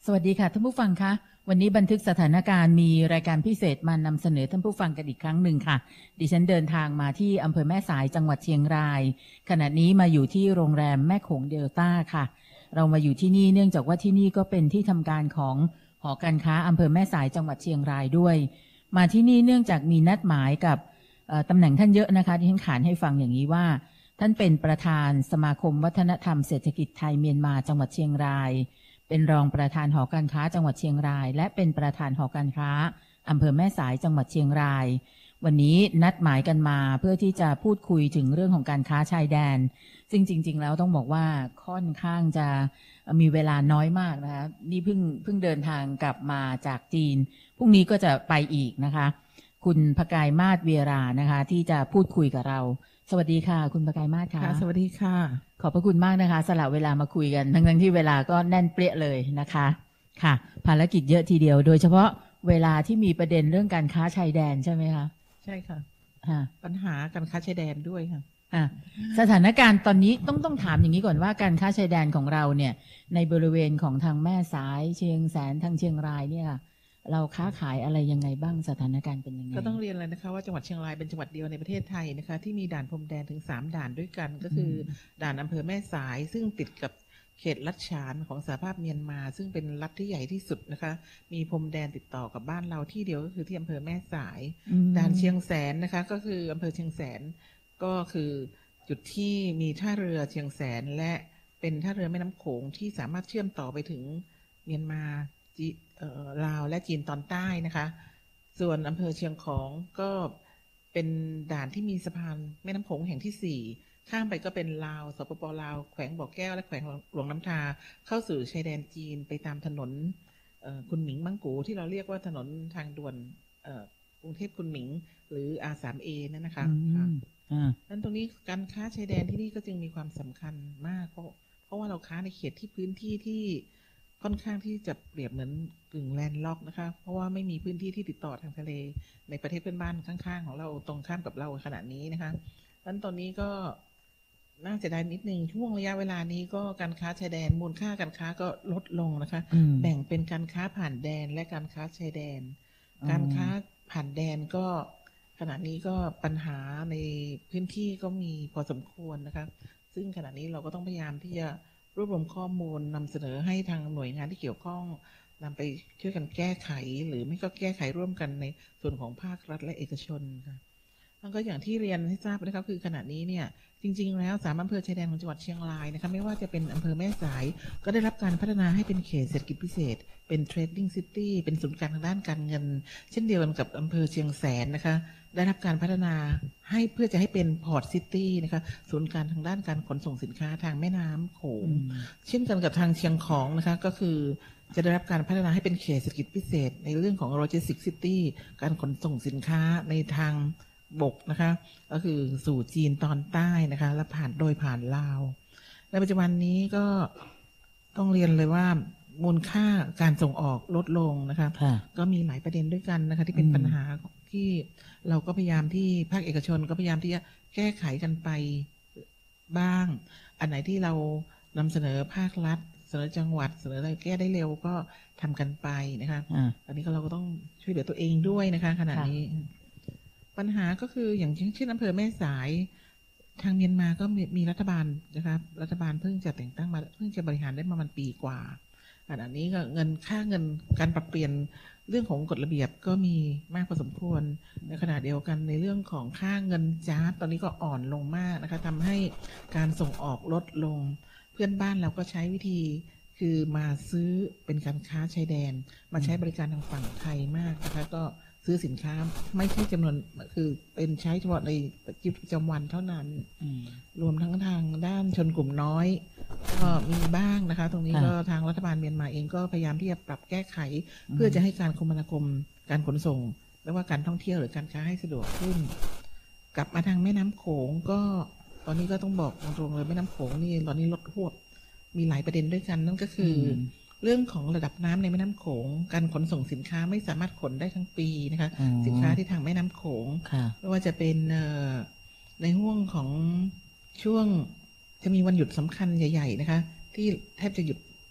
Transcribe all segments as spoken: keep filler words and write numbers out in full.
สวัสดีค่ะท่านผู้ฟังคะวันนี้บันทึกสถานการณ์มีรายการพิเศษมานำเสนอท่านผู้ฟังกันอีกครั้งหนึ่งค่ะดิฉันเดินทางมาที่อำเภอแม่สายจังหวัดเชียงรายขณะนี้มาอยู่ที่โรงแรมแม่โขงเดลต้าค่ะเรามาอยู่ที่นี่เนื่องจากว่าที่นี่ก็เป็นที่ทำการของหอการค้าอำเภอแม่สายจังหวัดเชียงรายด้วยมาที่นี่เนื่องจากมีนัดหมายกับตำแหน่งท่านเยอะนะคะที่ฉันขานให้ฟังอย่างนี้ว่าท่านเป็นประธานสมาคมวัฒนธรรมเศรษฐกิจไทยเมียนมาจังหวัดเชียงรายเป็นรองประธานหอการค้าจังหวัดเชียงรายและเป็นประธานหอการค้าอำเภอแม่สายจังหวัดเชียงรายวันนี้นัดหมายกันมาเพื่อที่จะพูดคุยถึงเรื่องของการค้าชายแดนซึ่งจริงๆแล้วต้องบอกว่าค่อนข้างจะมีเวลาน้อยมากนะคะนี่เพิ่งเพิ่งเดินทางกลับมาจากจีนพรุ่งนี้ก็จะไปอีกนะคะคุณพกายมาศเวียรานะคะที่จะพูดคุยกับเราสวัสดีค่ะคุณพกายมาศค่ะสวัสดีค่ะขอบพระคุณมากนะคะสละเวลามาคุยกันทั้งๆที่เวลาก็แน่นเปรี้ยเลยนะคะค่ะภารกิจเยอะทีเดียวโดยเฉพาะเวลาที่มีประเด็นเรื่องการค้าชายแดนใช่ไหมคะใช่ค่ะค่ะปัญหาการค้าชายแดนด้วยค่ะอ่าสถานการณ์ตอนนี้ต้องต้องถามอย่างนี้ก่อนว่าการค้าชายแดนของเราเนี่ยในบริเวณของทางแม่สายเชียงแสนทางเชียงรายเนี่ยเราค้าขายอะไรยังไงบ้างสถานการณ์เป็นยังไงก็ต้องเรียนเลยนะคะว่าจังหวัดเชียงรายเป็นจังหวัดเดียวในประเทศไทยนะคะที่มีด่านพรมแดนถึงสามด่านด้วยกันก็คือด่านอำเภอแม่สายซึ่งติดกับเขตลัดฉานของสหภาพเมียนมาซึ่งเป็นรัฐที่ใหญ่ที่สุดนะคะมีพรมแดนติดต่อกับบ้านเราที่เดียวก็คือที่อำเภอแม่สายด่านเชียงแสนนะคะก็คืออำเภอเชียงแสนก็คือจุดที่มีท่าเรือเชียงแสนและเป็นท่าเรือแม่น้ำโขงที่สามารถเชื่อมต่อไปถึงเมียนมาลาวและจีนตอนใต้นะคะส่วนอำเภอเชียงของก็เป็นด่านที่มีสะพานแม่น้ำโขงแห่งที่สี่ข้ามไปก็เป็นลาวสปปลาวแขวงบ่อแก้วและแขวงหลวงน้ำทาเข้าสู่ชายแดนจีนไปตามถนนคุณหมิงมังกูที่เราเรียกว่าถนนทางด่วนกรุงเทพคุณหมิงหรือ อาร์ ทรี เอ นั่นนะคะนั้นตรงนี้การค้าชายแดนที่นี่ก็จึงมีความสำคัญมากเพราะเพราะว่าเราค้าในเขตที่พื้นที่ที่ค่อนข้างที่จะเปรียบเหมือนกึ่งแลนด์ล็อกนะคะเพราะว่าไม่มีพื้นที่ที่ติดต่อทางทะเลในประเทศเพื่อนบ้านข้างๆของเราตรงข้ามกับเราขณะนี้นะคะนั้นตอนนี้ก็น่าจะได้นิดนึงช่วงระยะเวลานี้ก็การค้าชายแดนมูลค่าการค้าก็ลดลงนะคะแบ่งเป็นการค้าผ่านแดนและการค้าชายแดนการค้าผ่านแดนก็ขณะนี้ก็ปัญหาในพื้นที่ก็มีพอสมควรนะคะซึ่งขณะนี้เราก็ต้องพยายามที่จะรวบรวมข้อมูลนำเสนอให้ทางหน่วยงานที่เกี่ยวข้องนำไปช่วยกันแก้ไขหรือไม่ก็แก้ไขร่วมกันในส่วนของภาครัฐและเอกชนค่ะแล้วก็อย่างที่เรียนให้ทราบนะครับคือขณะนี้เนี่ยจริงๆแล้วสามอำเภอชายแดนของจังหวัดเชียงรายนะคะไม่ว่าจะเป็นอำเภอแม่สายก็ได้รับการพัฒนาให้เป็นเขตเศรษฐกิจพิเศษเป็น Trading City เป็นศูนย์กลางทางด้านการเงินเช่นเดียวกันกับอำเภอเชียงแสนนะคะได้รับการพัฒนาให้เพื่อจะให้เป็นพอร์ตซิตี้นะคะศูนย์กลางทางด้านการขนส่งสินค้าทางแม่น้ำโขงเช่นกันกับทางเชียงของนะคะก็คือจะได้รับการพัฒนาให้เป็นเขตเศรษฐกิจพิเศษในเรื่องของ Logistic City การขนส่งสินค้าในทางบกนะคะก็คือสู่จีนตอนใต้นะคะและผ่านโดยผ่านลาวในปัจจุบันนี้ก็ต้องเรียนเลยว่ามูลค่าการส่งออกลดลงนะคะก็มีหลายประเด็นด้วยกันนะคะที่เป็นปัญหาที่เราก็พยายามที่ภาคเอกชนก็พยายามที่จะแก้ไขกันไปบ้างอันไหนที่เรานำเสนอภาครัฐเสนอจังหวัดเสนออะไรแก้ได้เร็วก็ทำกันไปนะคะอันนี้ก็เราก็ต้องช่วยเหลือตัวเองด้วยนะคะขณะนี้ปัญหาก็คืออย่างเช่นอำเภอแม่สายทางเมียนมาก็มีรัฐบาลนะครับรัฐบาลเพิ่งจะแต่งตั้งมาเพิ่งจะบริหารได้ประมาณปีกว่าอันนี้ก็เงินค่าเงินการปรับเปลี่ยนเรื่องของกฎระเบียบก็มีมากพอสมควรในขณะเดียวกันในเรื่องของค่าเงินจ๊าบตอนนี้ก็อ่อนลงมากนะคะทำให้การส่งออกลดลงเพื่อนบ้านเราก็ใช้วิธีคือมาซื้อเป็นการค้าชายแดนมาใช้บริการทางฝั่งไทยมากนะคะก็ซื้อสินค้าไม่ใช่จำนวนคือเป็นใช้เฉพาะในชีวิตประจำวันเท่านั้นรวมทั้งทางด้านชนกลุ่มน้อยก็มีบ้างนะคะตรงนี้ก็ทางรัฐบาลเมียนมาเองก็พยายามที่จะปรับแก้ไขเพื่อจะให้การคมนาคมการขนส่งไม่ว่าการท่องเที่ยวหรือการค้าให้สะดวกขึ้นกลับมาทางแม่น้ำโขงก็ตอนนี้ก็ต้องบอกตรงๆเลยแม่น้ำโขงนี่ตอนนี้ลดหวบมีหลายประเด็นด้วยกันนั่นก็คือเรื่องของระดับน้ำในแม่น้ำโขงการขนส่งสินค้าไม่สามารถขนได้ทั้งปีนะคะสินค้าที่ทางแม่น้ำโขงไม่ว่าจะเป็นในห่วงของช่วงจะมีวันหยุดสำคัญใหญ่ๆนะคะที่แทบจะหยุด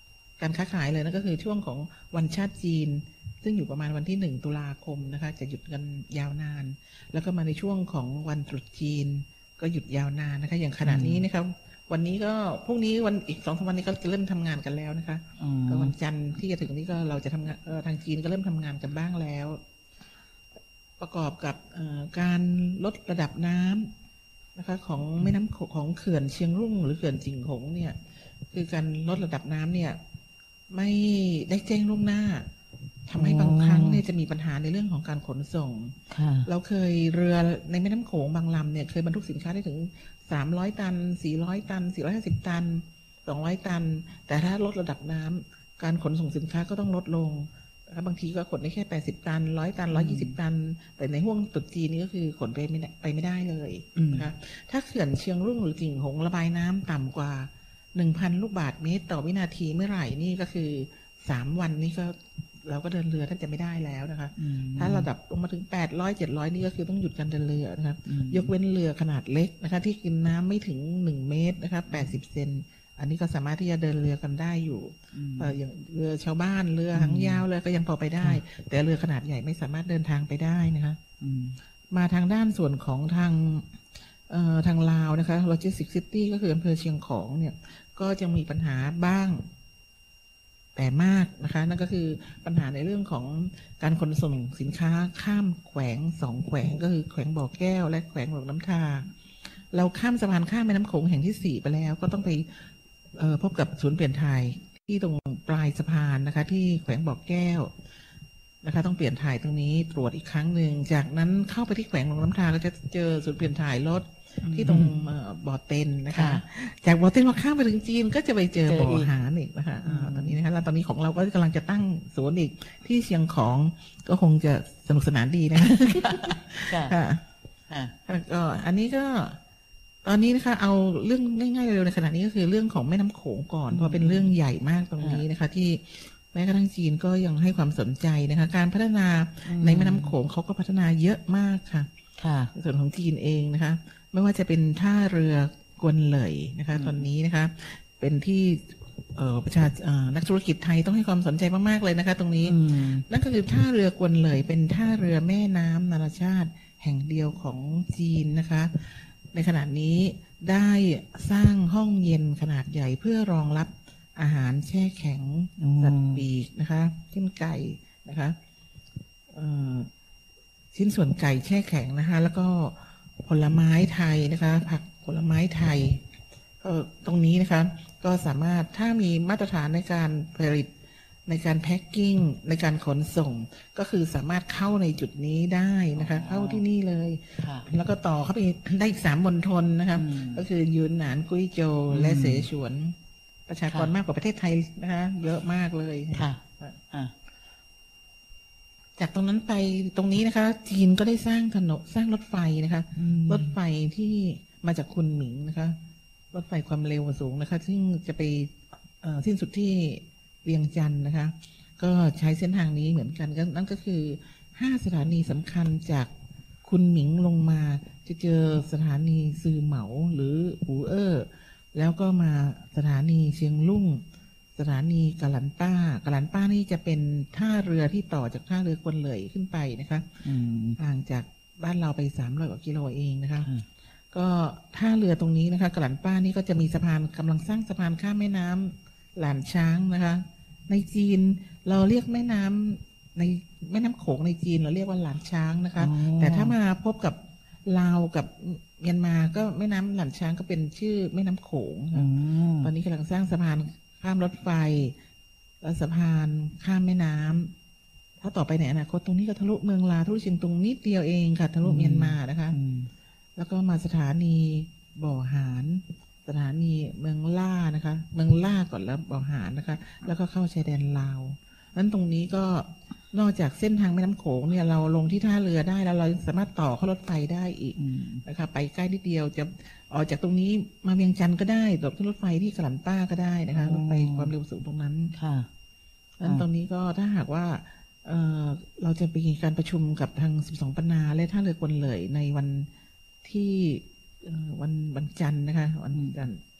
การค้าขายเลยนั่นก็คือช่วงของวันชาติจีนซึ่งอยู่ประมาณวันที่หนึ่งตุลาคมนะคะจะหยุดกันยาวนานแล้วก็มาในช่วงของวันตรุษจีนก็หยุดยาวนานนะคะอย่างขณะนี้นะครับวันนี้ก็พรุ่งนี้วันอีกสองสามวันนี้ก็จะเริ่มทำงานกันแล้วนะคะก็วันจันทร์ที่จะถึงนี้ก็เราจะทำงานทางจีนก็เริ่มทำงานกันบ้างแล้วประกอบกับการลดระดับน้ำนะคะของแม่น้ำของเขื่อนเชียงรุ่งหรือเขื่อนจิงหงเนี่ยคือการลดระดับน้ำเนี่ยไม่ได้แจ้งล่วงหน้าทำให้บางครั้งเนี่ยจะมีปัญหาในเรื่องของการขนส่งเราเคยเรือในแม่น้ำโขงบางลำเนี่ยเคยบรรทุกสินค้าได้ถึงสามร้อยตันสี่ร้อยตันสี่ร้อยห้าสิบตันสองร้อยตันแต่ถ้าลดระดับน้ำการขนส่งสินค้าก็ต้องลดลงบางทีก็ขนได้แค่แปดสิบตันร้อยตันร้อยยี่สิบตันแต่ในห่วงตรุษจีนนี้ก็คือขนไปไม่ไปไม่ได้เลยนะคะถ้าเขื่อนเชียงรุ่งหรือจิงหงระบายน้ำต่ำกว่าหนึ่งพันลูกบาศก์เมตรต่อวินาทีเมื่อไหร่นี่ก็คือสามวันนี่ก็เราก็เดินเรือท่านจะไม่ได้แล้วนะคะถ้าระดับลงมาถึงแปดร้อยเจ็ดร้อยนี่ก็คือต้องหยุดการเดินเรือนะครับยกเว้นเรือขนาดเล็กนะคะที่กินน้ำไม่ถึงหนึ่งเมตรนะคะแปดสิบเซนอันนี้ก็สามารถที่จะเดินเรือกันได้อยู่อย่างเรือชาวบ้านเรือหางยาวเลยก็ยังพอไปได้แต่เรือขนาดใหญ่ไม่สามารถเดินทางไปได้นะคะมาทางด้านส่วนของทางทางลาวนะคะโลจิสติกซิตี้ก็คืออำเภอเชียงของเนี่ยก็จะมีปัญหาบ้างแต่มากนะคะนั่นก็คือปัญหาในเรื่องของการขนส่งสินค้าข้ามแขวงสองแขวงก็คือแขวงบ่อแก้วและแขวงหลวงน้ำทาเราข้ามสะพานข้ามแม่น้ำโขงแห่งที่สี่ไปแล้วก็ต้องไปพบกับศูนย์เปลี่ยนถ่ายที่ตรงปลายสะพานนะคะที่แขวงบ่อแก้วนะคะต้องเปลี่ยนถ่ายตรงนี้ตรวจอีกครั้งหนึ่งจากนั้นเข้าไปที่แขวงหลวงน้ำทาก็จะเจอศูนย์เปลี่ยนถ่ายรถที่ตรงบ่อเต็นนะคะจากบ่อเต็นมาข้ามไปถึงจีนก็จะไปเจอบ่อหานอีกนะคะตอนนี้นะคะแล้วตอนนี้ของเราก็กำลังจะตั้งศูนย์อีกที่เชียงของก็คงจะสนุกสนานดีนะคะค่ะก็อันนี้ก็ตอนนี้นะคะเอาเรื่องง่ายๆเร็วในขณะนี้ก็คือเรื่องของแม่น้ำโขงก่อนเพราะเป็นเรื่องใหญ่มากตรงนี้นะคะที่แม้กระทั่งจีนก็ยังให้ความสนใจนะคะการพัฒนาในแม่น้ำโขงเขาก็พัฒนาเยอะมากค่ะในส่วนของจีนเองนะคะไม่ว่าจะเป็นท่าเรือกวนเหลยนะคะตอนนี้นะคะเป็นที่ประชานักธุรกิจไทยต้องให้ความสนใจมากๆเลยนะคะตรงนี้นั่นก็คือท่าเรือกวนเหลยเป็นท่าเรือแม่น้ำนานาชาติแห่งเดียวของจีนนะคะในขณะนี้ได้สร้างห้องเย็นขนาดใหญ่เพื่อรองรับอาหารแช่แข็งสัตว์ปีกนะคะชิ้นไก่นะคะชิ้นส่วนไก่แช่แข็งนะคะแล้วก็ผลไม้ไทยนะคะผักผลไม้ไทยตรงนี้นะคะก็สามารถถ้ามีมาตรฐานในการผลิตในการแพ็คกิ้งในการขนส่งก็คือสามารถเข้าในจุดนี้ได้นะคะเข้าที่นี่เลยแล้วก็ต่อเข้าไปได้อีกสามมณฑลนะคะก็คือยูนหนานกุ้ยโจวและเสฉวนประชากรมากกว่าประเทศไทยนะคะเยอะมากเลยค่ะจากตรงนั้นไปตรงนี้นะคะจีนก็ได้สร้างถนนสร้างรถไฟนะคะรถไฟที่มาจากคุนหมิงนะคะรถไฟความเร็วสูงนะคะซึ่งจะไปสิ้นสุดที่เวียงจันทร์นะคะก็ใช้เส้นทางนี้เหมือนกันนั่นก็คือห้าสถานีสำคัญจากคุนหมิงลงมาจะเจอสถานีซือเหมาหรือหูเอ้อแล้วก็มาสถานีเชียงรุ่งสถานีกะหลันป้ากะหลันป้านี่จะเป็นท่าเรือที่ต่อจากท่าเรือกวนเหลยขึ้นไปนะคะห่างจากบ้านเราไปสามร้อยกว่ากิโลเองนะคะก็ท่าเรือตรงนี้นะคะกะหลันป้านี่ก็จะมีสะพานกำลังสร้างสะพานข้ามแม่น้ำหลานช้างนะคะในจีนเราเรียกแม่น้ำในแม่น้ำโขงในจีนเราเรียกว่าหลานช้างนะคะแต่ถ้ามาพบกับลาวกับเมียนมาก็แม่น้ำหลานช้างก็เป็นชื่อแม่น้ำโขงตอนนี้กำลังสร้างสะพานข้ามรถไฟและสะพานข้ามแม่น้ำถ้าต่อไปในอนาคตตรงนี้ก็ทะลุเมืองลาวทะลุเชียงตุงนิดเดียวเองค่ะทะลุเมียนมานะคะแล้วก็มาสถานีบ่อหานสถานีเมืองล่านะคะเมืองล่าก่อนแล้วบ่อหานนะคะแล้วก็เข้าชายแดนลาวนั้นตรงนี้ก็นอกจากเส้นทางแม่น้ำโขงเนี่ยเราลงที่ท่าเรือได้แล้วเราสามารถต่อเข้ารถไฟได้อีกนะคะไปใกล้นิดเดียวจะออกจากตรงนี้มาเวียงจันทร์ก็ได้ต่อที่รถไฟที่กะหลันป้าก็ได้นะคะรถไฟความเร็วสูงตรงนั้นค่ะนั้นตรงนี้ก็ถ้าหากว่าเออเราจะมีการประชุมกับทางสิบสองปนาและท่าเรือกวนเหลยในวันที่วันวันจันทร์นะคะวันจันทร์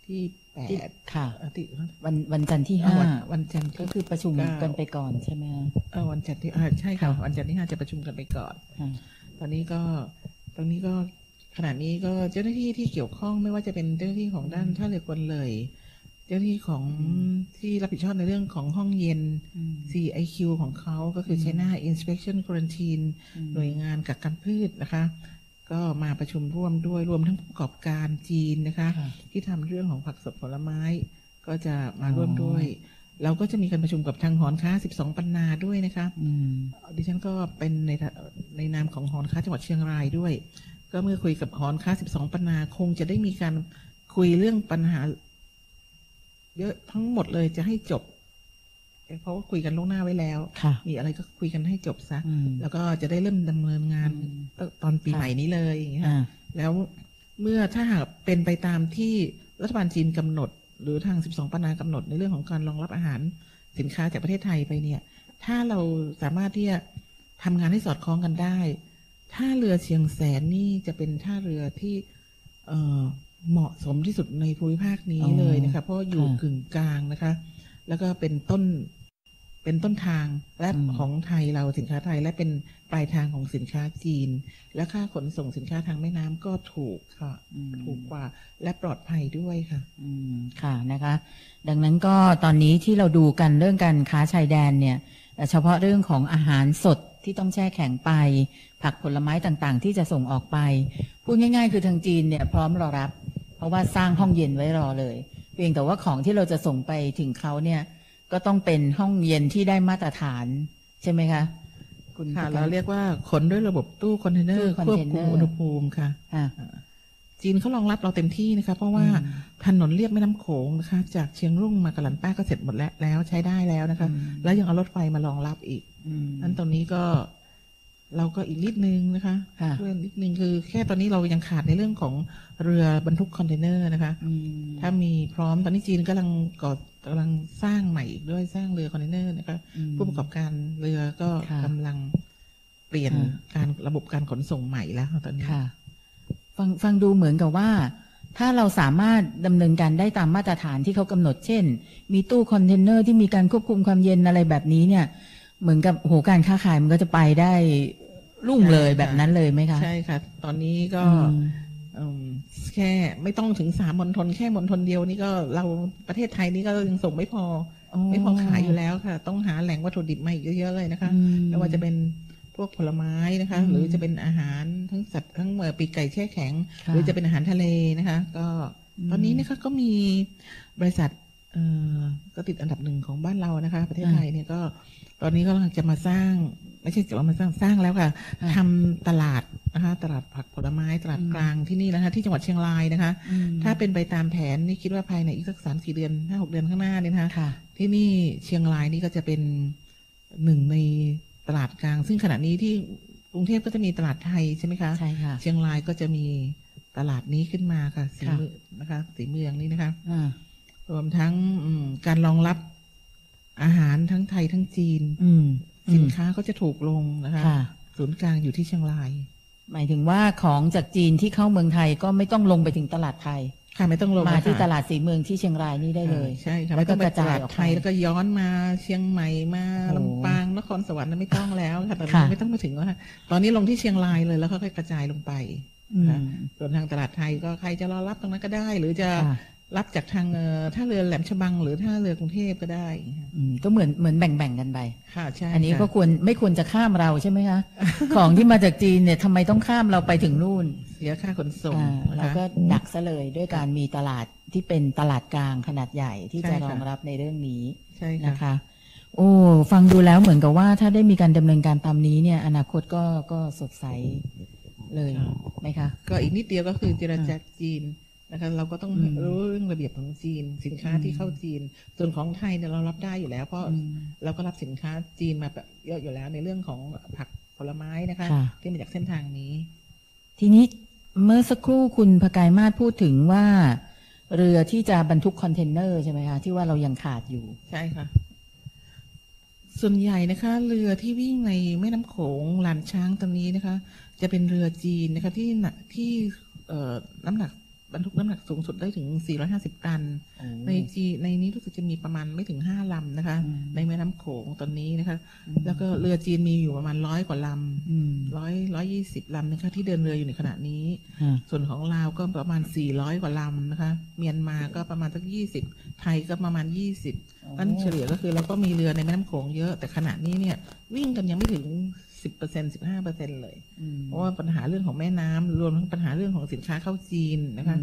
ที่แปที่ดค่ะเอ่อที่วันวันจันทร์ที่เอ่อห้าวันวันจันทร์ก็ที่คือประชุมเก้ากันไปก่อนใช่ไหมคะเออวันจันทร์ที่อ่าใช่ค่ะค่ะวันจันทร์ที่ห้าจะประชุมกันไปก่อนค่ะตอนนี้ก็ตอนนี้ก็ขณะนี้ก็เจ้าหน้าที่ที่เกี่ยวข้องไม่ว่าจะเป็นเจ้าหน้าที่ของด้านท่าเรือกวนเลย เจ้าหน้าที่ของที่รับผิดชอบในเรื่องของห้องเย็นอืมซี ไอ คิว ของเขาก็คือ China Inspection Quarantine อืมหน่วยงานกักกันพืชนะคะ ก็มาประชุมร่วมด้วยรวมทั้งผู้ประกอบการจีนนะคะค่ะที่ทำเรื่องของผักสดผลไม้ ก็จะมาร่วมอ๋อด้วย เราก็จะมีการประชุมกับทางหอนค้า สิบสอง ปันนาด้วยนะคะอืมดิฉันก็เป็นในในนามของหอนค้าจังหวัดเชียงรายด้วย ก็เมื่อคุยกับหอนค้า สิบสอง ปันนาคงจะได้มีการคุยเรื่องปัญหา เยอะทั้งหมดเลยจะให้จบเพราะว่าคุยกันล่วงหน้าไว้แล้วค่ะมีอะไรก็คุยกันให้จบซะอืมแล้วก็จะได้เริ่มดำเนินงานอืมตอนปีค่ะใหม่นี้เลยอย่างเงี้ยค่ะอ่าแล้วเมื่อถ้าหากเป็นไปตามที่รัฐบาลจีนกำหนด หรือทาง สิบสอง ปันนากำหนดในเรื่องของการรองรับอาหารสินค้าจากประเทศไทยไปเนี่ย ถ้าเราสามารถที่จะทำงานให้สอดคล้องกันได้ท่าเรือเชียงแสนนี่จะเป็นท่าเรือที่เอ่อเหมาะสมที่สุดในภูมิภาคนี้อ๋อเลยนะคะเพราะอยู่ค่ะกึ่งกลางนะคะ แล้วก็เป็นต้นเป็นต้นทางและอืมของไทยเราสินค้าไทยและเป็นปลายทางของสินค้าจีน และค่าขนส่งสินค้าทางแม่น้ำก็ถูกค่ะอืมถูกกว่าและปลอดภัยด้วยค่ะอืมค่ะนะคะ ดังนั้นก็ตอนนี้ที่เราดูกันเรื่องการค้าชายแดนเนี่ยเอ่อเฉพาะเรื่องของอาหารสดที่ต้องแช่แข็งไป ผักผลไม้ต่างๆ ที่จะส่งออกไป พูดง่ายๆ คือทางจีนเนี่ยพร้อมรอรับ เพราะว่าสร้างห้องเย็นไว้รอเลย เพียงแต่ว่าของที่เราจะส่งไปถึงเขาเนี่ยก็ต้องเป็นห้องเย็นที่ได้มาตรฐานใช่ไหมคะคุณค่ะประกันเราเรียกว่าขนด้วยระบบตู้คอนเทนเนอร์ตู้ควบคอนเทนเนคุอมร์อุณหภูมิค่ะอ่ะจีนเขารองรับเราเต็มที่นะคะเพราะว่าอืมถนนเลียบแม่น้ำโขงนะคะ จากเชียงรุ่งมากะหลันป้าก็เสร็จหมดแล้วแล้วใช้ได้แล้วนะคะอืมแล้วยังเอารถไฟมารองรับอีกอืมนั้นตรงนี้ก็เราก็อีกนิดนึงนะคะค่ะช่วยนิดนึงคือแค่ตอนนี้เรายังขาดในเรื่องของเรือบรรทุกคอนเทนเนอร์นะคะอืมถ้ามีพร้อมตอนนี้จีนกำลังก่อกำลังสร้างใหม่อีกด้วยสร้างเรือคอนเทนเนอร์นะคะอืมผู้ประกอบการเรือก็ค่ะกำลังเปลี่ยนค่ะการระบบการขนส่งใหม่แล้วค่ะตอนนี้ค่ะ ฟังฟังดูเหมือนกับว่า ถ้าเราสามารถดำเนินการได้ตามมาตรฐานที่เขากำหนด เช่น มีตู้คอนเทนเนอร์ที่มีการควบคุมความเย็นอะไรแบบนี้เนี่ย เหมือนกับโหการค้าขายมันก็จะไปได้รุ่งเลยใช่ค่ะแบบนั้นเลยไหมคะใช่ค่ะ ตอนนี้ก็อืมอืมแค่ไม่ต้องถึงสามมณฑลแค่มณฑลเดียวนี่ก็เราประเทศไทยนี่ก็ยังส่งไม่พออ๋อไม่พอขายอยู่แล้วค่ะ ต้องหาแหล่งวัตถุดิบมาอีกเยอะๆเลยนะคะอืมไม่ว่าจะเป็นพวกผลไม้นะคะอืมหรือจะเป็นอาหารทั้งสัตว์ทั้งเอ่อปีกไก่แช่แข็งค่ะหรือจะเป็นอาหารทะเลนะคะ ก็อืมตอนนี้นะคะก็มีบริษัทเอ่อก็ติดอันดับหนึ่งของบ้านเรานะคะ ประเทศไทยเนี่ยก็ ตอนนี้ก็กำลังจะมาสร้าง ไม่ใช่จะว่ามาสร้างสร้างแล้วค่ะค่ะทำตลาดนะคะ ตลาดผักผลไม้ตลาดอืมกลางที่นี่นะคะ ที่จังหวัดเชียงรายนะคะอืมถ้าเป็นไปตามแผนนี่คิดว่าภายในอีกสักสามสี่เดือนห้าหกเดือนข้างหน้าเนี่ยนะคะค่ะที่นี่เชียงรายนี่ก็จะเป็นหนึ่งในตลาดกลาง ซึ่งขณะนี้ที่กรุงเทพก็จะมีตลาดไทยใช่ไหมคะใช่ค่ะเชียงรายก็จะมีตลาดนี้ขึ้นมาค่ะสีค่ะเมืองนะคะสีเมืองนี่นะคะอ่ารวมทั้งอืมการรองรับอาหารทั้งไทยทั้งจีนอืมสินค้าก็จะถูกลงนะคะค่ะศูนย์กลางอยู่ที่เชียงรายหมายถึงว่าของจากจีนที่เข้าเมืองไทยก็ไม่ต้องลงไปถึงตลาดไทยค่ะไม่ต้องลงมาที่ค่ะตลาดสีเมืองที่เชียงรายนี่ได้เลยใช่ค่ะแล้วก็ไม่ต้องไปกระจายตลาดออกไปไทยแล้วก็ย้อนมาเชียงใหม่มาโอ้ลำปางนครสวรรค์นั้นไม่ต้องแล้วค่ะตอนค่ะนี้ไม่ต้องมาถึงแล้วค่ะตอนนี้ลงที่เชียงรายเลยแล้วค่อยๆกระจายลงไปอืมค่ะส่วนทางตลาดไทยก็ใครจะรอรับตรงนั้นก็ได้ หรือจะค่ะรับจากทางเอ่อท่าเรือแหลมฉบัง หรือท่าเรือกรุงเทพก็ได้ค่ะอืมก็เหมือนเหมือนแบ่งๆกันไปค่ะใช่อันนี้ค่ะก็ควรไม่ควรจะข้ามเราใช่ไหมคะ ของที่มาจากจีนเนี่ยทำไมต้องข้ามเราไปถึงนู่นเสียค่าขนส่งอ่านะเราคะก็ดักซะเลยด้วยการมีตลาดที่เป็นตลาดกลางขนาดใหญ่ที่ใช่จะค่ะรองรับในเรื่องนี้ใช่ค่ะนะคะ โอ้ฟังดูแล้วเหมือนกับว่าถ้าได้มีการดำเนินการตามนี้เนี่ย อนาคตก็ก็สดใสเลยไหมคะก็อีกนิดเดียวก็คือเจรจาจีนนะคะ เราก็ต้องอืมรู้เรื่องระเบียบของจีน สินค้าอืมที่เข้าจีน ส่วนของไทยเนี่ยเรารับได้อยู่แล้ว เพราะอืมเราก็รับสินค้าจีนมาแบบเยอะอยู่แล้วในเรื่องของผักผลไม้นะคะค่ะที่มาจากเส้นทางนี้ทีนี้เมื่อสักครู่คุณพกายมาศพูดถึงว่า เรือที่จะบรรทุกคอนเทนเนอร์ใช่ไหมคะที่ว่าเรายังขาดอยู่ใช่ค่ะ ส่วนใหญ่นะคะ เรือที่วิ่งในแม่น้ำโขงลานช้างตรงนี้นะคะ จะเป็นเรือจีนนะคะที่หนักที่เอ่อน้ำหนักบรรทุกน้ำหนักสูงสุดได้ถึงสี่ร้อยห้าสิบตันในจีในนี้รู้สึกจะมีประมาณไม่ถึงห้าลำนะคะในแม่น้ำโขงตอนนี้นะคะแล้วก็เรือจีนมีอยู่ประมาณร้อยกว่าลำร้อยร้อยยี่สิบลำนะคะที่เดินเรืออยู่ในขณะนี้ส่วนของลาวก็ประมาณสี่ร้อยกว่าลำนะคะเมียนมาก็ประมาณสักยี่สิบไทยก็ประมาณยี่สิบนั่นเฉลี่ยก็คือเราก็มีเรือในแม่น้ำโขงเยอะแต่ขณะนี้เนี่ยวิ่งกันยังไม่ถึงสิบเปอร์เซ็นสิบห้าเปอร์เซ็นเลยเพราะว่าปัญหาเรื่องของแม่น้ำรวมทั้งปัญหาเรื่องของสินค้าเข้าจีนนะคะ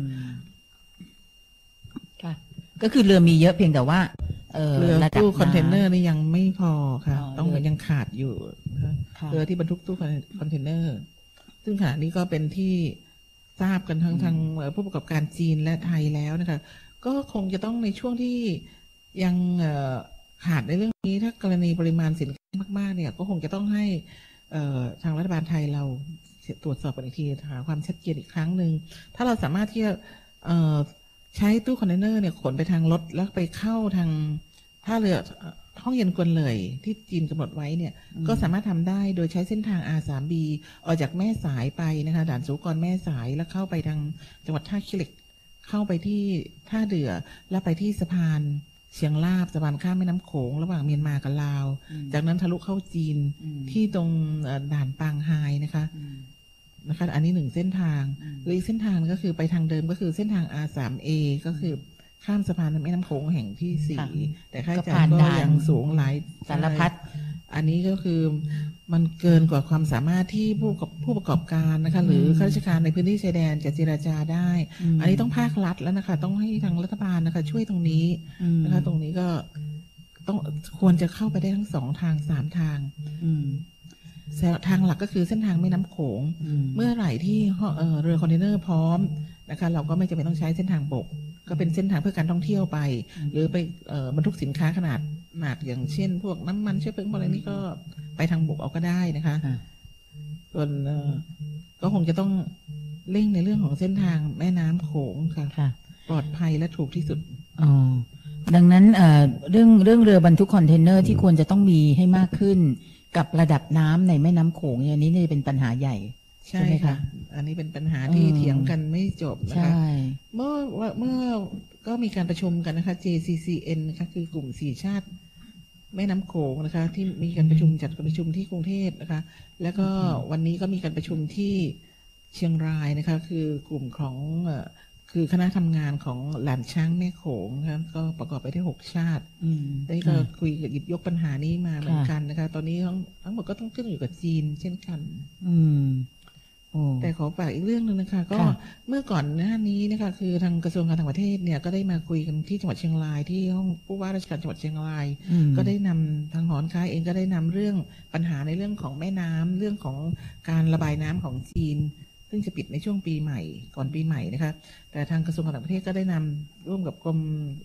ค่ะก็คือเรือมีเยอะเพียงแต่ว่าเออเรือตู้คอนเทนเนอร์นี่ยังไม่พอค่ะต้องยังขาดอยู่เรือที่บรรทุกตู้คอนเทนเนอร์ซึ่งขณะนี้ก็เป็นที่ทราบกันทั้งทางผู้ประกอบการจีนและไทยแล้วนะคะก็คงจะต้องในช่วงที่ยังขาดในเรื่องนี้ถ้ากรณีปริมาณสินค้ามากๆเนี่ยก็คงจะต้องให้ทางรัฐบาลไทยเราตรวจสอบกันอีกทีหาความชัดเจนอีกครั้งหนึ่งถ้าเราสามารถที่จะใช้ตู้คอนเทนเนอร์เนี่ยขนไปทางรถแล้วไปเข้าทางท่าเรือห้องเย็นกวนเลยที่จีนกำหนดไว้เนี่ยก็สามารถทำได้โดยใช้เส้นทาง อาร์ ทรี บี ออกจากแม่สายไปนะคะด่านสุกรแม่สายแล้วเข้าไปทางจังหวัดท่าขี้เหล็กเข้าไปที่ท่าเรือแล้วไปที่สะพานเชียงลาบสะพานข้ามแม่น้ำโขงระหว่างเมียนมากับลาวจากนั้นทะลุเข้าจีนที่ตรงด่านปางไฮนะคะนะคะอันนี้หนึ่งเส้นทางหรืออีกเส้นทางก็คือไปทางเดิมก็คือเส้นทาง อาร์ ทรี เอ ก็คือข้ามสะพานแม่น้ำโขงแห่งที่สี่แต่ค่าใช้จ่ายก็ยังสูงหลายสารพัดอันนี้ก็คือมันเกินกว่าความสามารถที่ผู้ผู้ประกอบการนะคะหรือข้าราชการในพื้นที่ชายแดนจะเจรจาได้อันนี้ต้องภาครัฐแล้วนะคะต้องให้ทางรัฐบาลนะคะช่วยตรงนี้นะคะตรงนี้ก็ต้องควรจะเข้าไปได้ทั้งสองทางสามทางทางหลักก็คือเส้นทางแม่น้ำโขงเมื่อไหร่ที่เรือคอนเทนเนอร์พร้อมนะคะเราก็ไม่จำเป็นต้องใช้เส้นทางบกก็เป็นเส้นทางเพื่อการท่องเที่ยวไปหรือไปบรรทุกสินค้าขนาดหนักอย่างเช่นพวกน้ำมันเชื้อเพลิงอะไรนี้ก็ไปทางบกเอาก็ได้นะคะส่วนก็คงจะต้องเร่งในเรื่องของเส้นทางแม่น้ำโขงค่ะปลอดภัยและถูกที่สุดอ๋อดังนั้นเรื่องเรื่องเรือบรรทุกคอนเทนเนอร์ที่ควรจะต้องมีให้มากขึ้นกับระดับน้ำในแม่น้ำโขงอันนี้เนี่ยเป็นปัญหาใหญ่ใช่ไหมคะอันนี้เป็นปัญหาที่เถียงกันไม่จบนะคะเมื่อเมื่อก็มีการประชุมกันนะคะ เจ ซี ซี เอ็น นะคะคือกลุ่มสี่ชาติแม่น้ำโขงนะคะที่มีการประชุมจัดการประชุมที่กรุงเทพนะคะแล้วก็วันนี้ก็มีการประชุมที่เชียงรายนะคะคือกลุ่มของคือคณะทำงานของหลานช้างแม่โขงนะคะก็ประกอบไปด้วยหกชาติได้ก็คุยหยิบยกปัญหานี้มาเหมือนกันนะคะตอนนี้ทั้งทั้งหมดก็ต้องขึ้นอยู่กับจีนเช่นกันแต่ขอฝากอีกเรื่องหนึ่งนะคะก็เมื่อก่อนหน้านี้นะคะคือทางกระทรวงการต่างประเทศเนี่ยก็ได้มาคุยกันที่จังหวัดเชียงรายที่ห้องผู้ว่าราชการจังหวัดเชียงรายก็ได้นำทางหอค้าเองก็ได้นำเรื่องปัญหาในเรื่องของแม่น้ำเรื่องของการระบายน้ำของจีนซึ่งจะปิดในช่วงปีใหม่ก่อนปีใหม่นะคะแต่ทางกระทรวงการต่างประเทศก็ได้นำร่วมกับกรม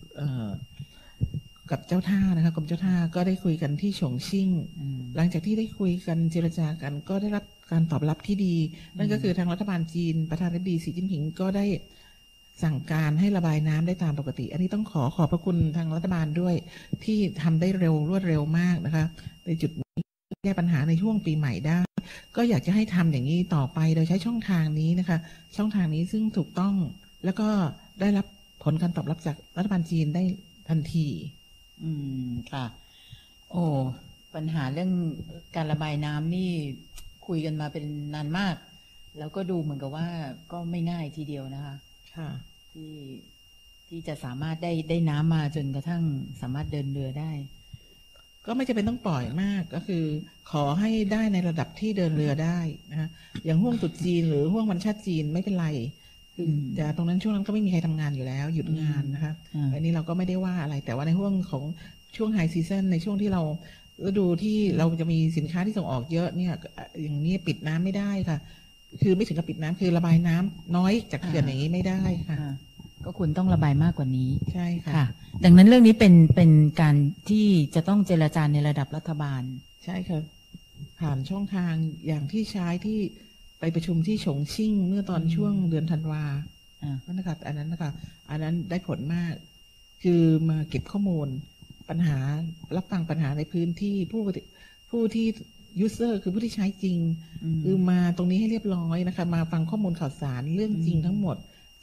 กับเจ้าท่านะคะกรมเจ้าท่าก็ได้คุยกันที่ฉงชิ่งหลังจากที่ได้คุยกันเจรจากันก็ได้รับการตอบรับที่ดีนั่นก็คือทางรัฐบาลจีนประธานาธิบดีสีจิ้นผิงก็ได้สั่งการให้ระบายน้ำได้ตามปกติอันนี้ต้องขอขอบพระคุณทางรัฐบาลด้วยที่ทำได้เร็วรวดเร็วมากนะคะในจุดนี้แก้ปัญหาในช่วงปีใหม่ได้ก็อยากจะให้ทำอย่างนี้ต่อไปโดยใช้ช่องทางนี้นะคะช่องทางนี้ซึ่งถูกต้องแล้วก็ได้รับผลการตอบรับจากรัฐบาลจีนได้ทันทีอืมค่ะโอ้ปัญหาเรื่องการระบายน้ำนี่คุยกันมาเป็นนานมากแล้วก็ดูเหมือนกับว่าก็ไม่ง่ายทีเดียวนะคะค่ะที่ที่จะสามารถได้ได้น้ำมาจนกระทั่งสามารถเดินเรือได้ก็ไม่จำเป็นต้องปล่อยมากก็คือขอให้ได้ในระดับที่เดินเรือได้นะคะอย่างห่วงตรุษจีนหรือห่วงวันชาติจีนไม่เป็นไรคือแต่ตรงนั้นช่วงนั้นก็ไม่มีใครทำงานอยู่แล้วหยุดงานนะคะอันนี้เราก็ไม่ได้ว่าอะไรแต่ว่าในห่วงของช่วงไฮซีซันในช่วงที่เราฤดูที่เราจะมีสินค้าที่ส่งออกเยอะเนี่ยอย่างนี้ปิดน้ำไม่ได้ค่ะคือไม่ถึงกับปิดน้ำคือระบายน้ำน้อยจากเขื่อนอย่างนี้ไม่ได้ค่ะก็คุณต้องระบายมากกว่านี้ใช่ค่ะดังนั้นเรื่องนี้เป็นเป็นการที่จะต้องเจรจาในระดับรัฐบาลใช่ค่ะผ่านช่องทางอย่างที่ใช้ที่ไปประชุมที่ฉงชิ่งเมื่อตอนช่วงเดือนธันวานั่นนะคะอันนั้นนะคะอันนั้นได้ผลมากคือมาเก็บข้อมูลปัญหารับฟังปัญหาในพื้นที่ผู้ผู้ที่ยูเซอร์คือผู้ที่ใช้จริงคือมาตรงนี้ให้เรียบร้อยนะคะมาฟังข้อมูลข่าวสารเรื่องจริงทั้งหมด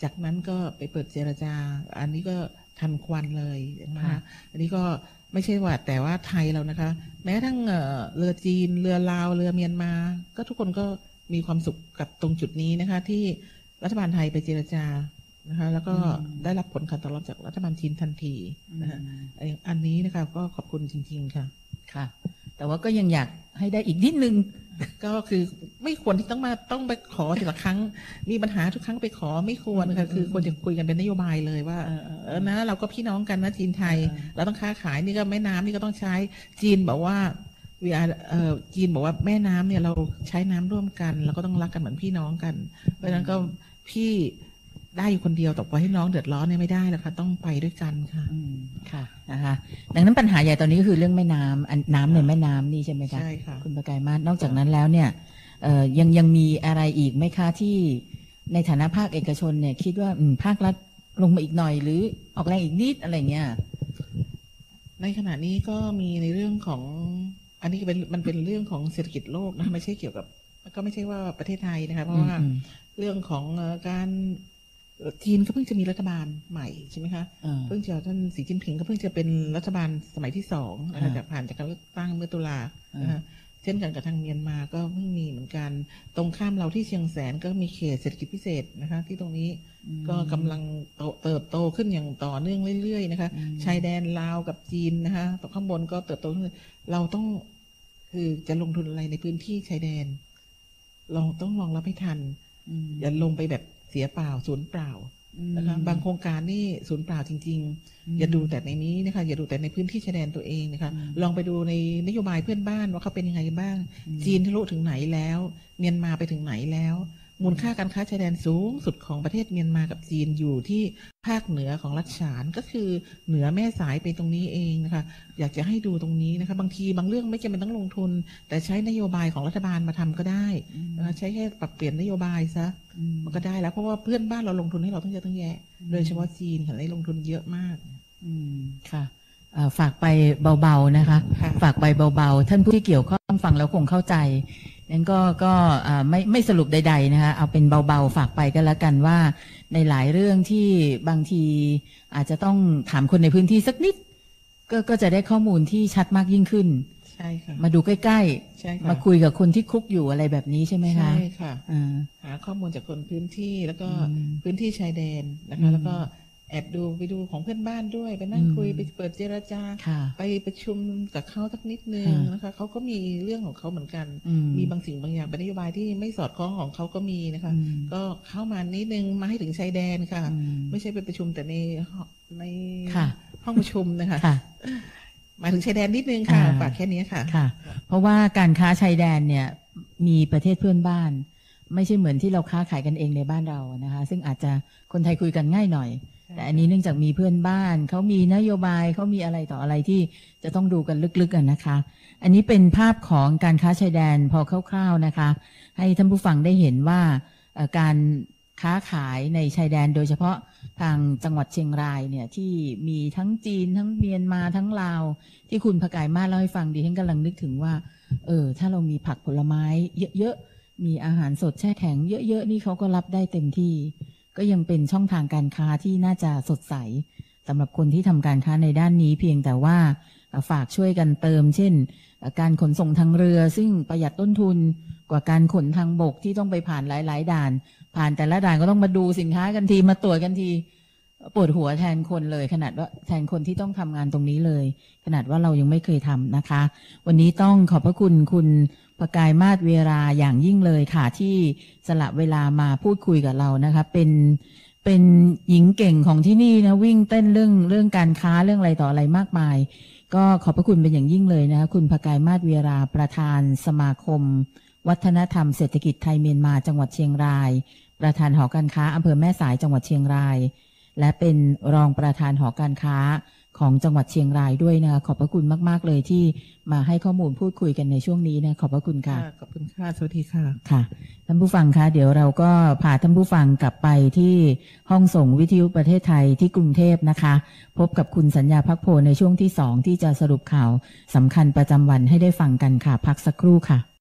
จากนั้นก็ไปเปิดเจรจาอันนี้ก็ทันควันเลยนะคะอันนี้ก็ไม่ใช่ว่าแต่ว่าไทยเรานะคะแม้ทั้งเรือจีนเรือลาวเรือเมียนมาก็ทุกคนก็มีความสุขกับตรงจุดนี้นะคะที่รัฐบาลไทยไปเจรจานะคะแล้วก็ได้รับผลการตอบรับจากรัฐบาลจีนทันทีนะคะอันนี้นะคะก็ขอบคุณจริงๆค่ะค่ะแต่ว่าก็ยังอยากให้ได้อีกนิดนึงก็คือไม่ควรที่ต้องมาต้องไปขอแต่ละครั้งมีปัญหาทุกครั้งไปขอไม่ควรค่ะคือควรจะคุยกันเป็นนโยบายเลยว่าเออนะเราก็พี่น้องกันนะจีนไทยเราต้องค้าขายนี่ก็แม่น้ำนี่ก็ต้องใช้จีนบอกว่าวีอาเอ่อจีนบอกว่าแม่น้ำเนี่ยเราใช้น้ำร่วมกันเราก็ต้องรักกันเหมือนพี่น้องกันเพราะฉะนั้นก็พี่ได้อยู่คนเดียวต่อไปให้น้องเดือดร้อนเนี่ยไม่ได้แล้วค่ะต้องไปด้วยกันค่ะอืมค่ะนะคะดังนั้นปัญหาใหญ่ตอนนี้ก็คือเรื่องแม่น้ำน้ำในแม่น้ำนี่ใช่ไหมคะใช่ค่ะคุณประกายมาศนอกจากนั้นแล้วเนี่ยเอ่อยังยังมีอะไรอีกไหมคะที่ในฐานะภาคเอกชนเนี่ยคิดว่าภาครัฐลงมาอีกหน่อยหรือออกแรงอีกนิดอะไรเงี้ยในขณะนี้ก็มีในเรื่องของอันนี้เป็นมันเป็นเรื่องของเศรษฐกิจโลกนะไม่ใช่เกี่ยวกับก็ไม่ใช่ว่าประเทศไทยนะคะเพราะว่าเรื่องของการจีนก็เพิ่งจะมีรัฐบาลใหม่ใช่ไหมคะเพิ่งจะท่านสีจิ้นผิงก็เพิ่งจะเป็นรัฐบาลสมัยที่สองนะคะจากผ่านจากการเลือกตั้งเมื่อตุลานะคะเช่นกันกับทางเมียนมาก็เพิ่งมีเหมือนกันตรงข้ามเราที่เชียงแสนก็มีเขตเศรษฐกิจพิเศษนะคะที่ตรงนี้ก็กำลังเติบโตขึ้นอย่างต่อเนื่องเรื่อยๆนะคะชายแดนลาวกับจีนนะคะตรงข้างบนก็เติบโตขึ้นเราต้องคือจะลงทุนอะไรในพื้นที่ชายแดนลองต้องลองรับให้ทันอย่าลงไปแบบเสียเปล่าศูนย์เปล่านะคะบางโครงการนี่ศูนย์เปล่าจริงๆอย่าดูแต่ในนี้นะคะอย่าดูแต่ในพื้นที่ชายแดนตัวเองนะคะลองไปดูในนโยบายเพื่อนบ้านว่าเขาเป็นยังไงบ้างจีนทะลุถึงไหนแล้วเมียนมาไปถึงไหนแล้วมูลค่าการค้าชายแดนสูงสุดของประเทศเมียนมากับจีนอยู่ที่ภาคเหนือของรัฐฉานก็คือเหนือแม่สายไปตรงนี้เองนะคะอยากจะให้ดูตรงนี้นะคะบางทีบางเรื่องไม่จำเป็นต้องลงทุนแต่ใช้นโยบายของรัฐบาลมาทำก็ได้นะคะใช้แค่ปรับเปลี่ยนนโยบายซะมันก็ได้แล้วเพราะว่าเพื่อนบ้านเราลงทุนให้เราตั้งเยอะตั้งแยะโดยเฉพาะจีนเห็นได้ลงทุนเยอะมากอืมค่ะฝากไปเบาๆนะคะฝากไปเบาๆท่านผู้ที่เกี่ยวข้องฟังแล้วคงเข้าใจนั้นก็ก็ไม่ไม่สรุปใดๆนะคะเอาเป็นเบาๆฝากไปก็แล้วกันว่าในหลายเรื่องที่บางทีอาจจะต้องถามคนในพื้นที่สักนิดก็ก็จะได้ข้อมูลที่ชัดมากยิ่งขึ้นใช่ค่ะมาดูใกล้ๆมาคุยกับคนที่คุกอยู่อะไรแบบนี้ใช่ไหมคะใช่ค่ะหาข้อมูลจากคนพื้นที่แล้วก็พื้นที่ชายแดนนะคะแล้วก็แอบดูไปดูของเพื่อนบ้านด้วยไปนั่งคุยไปเปิดเจรจาไปประชุมกับเขาสักนิดนึงนะคะเขาก็มีเรื่องของเขาเหมือนกันมีบางสิ่งบางอย่างเป็นนโยบายที่ไม่สอดคล้องของเขาก็มีนะคะก็เข้ามานิดนึงมาให้ถึงชายแดนค่ะไม่ใช่ไปประชุมแต่ในในห้องประชุมนะคะมาถึงชายแดนนิดนึงค่ะฝากแค่นี้ค่ะค่ะเพราะว่าการค้าชายแดนเนี่ยมีประเทศเพื่อนบ้านไม่ใช่เหมือนที่เราค้าขายกันเองในบ้านเรานะคะซึ่งอาจจะคนไทยคุยกันง่ายหน่อยแต่อันนี้เนื่องจากมีเพื่อนบ้านเขามีนโยบายเขามีอะไรต่ออะไรที่จะต้องดูกันลึกๆกันนะคะอันนี้เป็นภาพของการค้าชายแดนพอคร่าวๆนะคะให้ท่านผู้ฟังได้เห็นว่าการค้าขายในชายแดนโดยเฉพาะทางจังหวัดเชียงรายเนี่ยที่มีทั้งจีนทั้งเมียนมาทั้งลาวที่คุณประกายมาศเล่าให้ฟังดิฉันกำลังนึกถึงว่าเออถ้าเรามีผักผลไม้เยอะๆมีอาหารสดแช่แข็งเยอะๆนี่เขาก็รับได้เต็มที่ก็ยังเป็นช่องทางการค้าที่น่าจะสดใสสำหรับคนที่ทำการค้าในด้านนี้เพียงแต่ว่าฝากช่วยกันเติมเช่นการขนส่งทางเรือซึ่งประหยัดต้นทุนกว่าการขนทางบกที่ต้องไปผ่านหลายๆด่านผ่านแต่ละด่านก็ต้องมาดูสินค้ากันทีมาตรวจกันทีปวดหัวแทนคนเลยขนาดว่าแทนคนที่ต้องทำงานตรงนี้เลยขนาดว่าเรายังไม่เคยทำนะคะวันนี้ต้องขอบพระคุณคุณประกายมาศเวราอย่างยิ่งเลยค่ะที่สละเวลามาพูดคุยกับเรานะคะเป็นเป็นหญิงเก่งของที่นี่นะวิ่งเต้นเรื่องเรื่องการค้าเรื่องอะไรต่ออะไรมากมายก็ขอบพระคุณเป็นอย่างยิ่งเลยนะคะคุณประกายมาศเวราประธานสมาคมวัฒนธรรมเศรษฐกิจไทยเมียนมาจังหวัดเชียงรายประธานหอการค้าอำเภอแม่สายจังหวัดเชียงรายและเป็นรองประธานหอการค้าของจังหวัดเชียงรายด้วยนะคะขอบพระคุณมากๆเลยที่มาให้ข้อมูลพูดคุยกันในช่วงนี้นะขอบพระคุณค่ะขอบคุณค่ะสวัสดีค่ะค่ะท่านผู้ฟังคะเดี๋ยวเราก็พาท่านผู้ฟังกลับไปที่ห้องส่งวิทยุประเทศไทยที่กรุงเทพนะคะพบกับคุณสัญญาภักโพในช่วงที่สองที่จะสรุปข่าวสำคัญประจำวันให้ได้ฟังกันค่ะพักสักครู่ค่ะ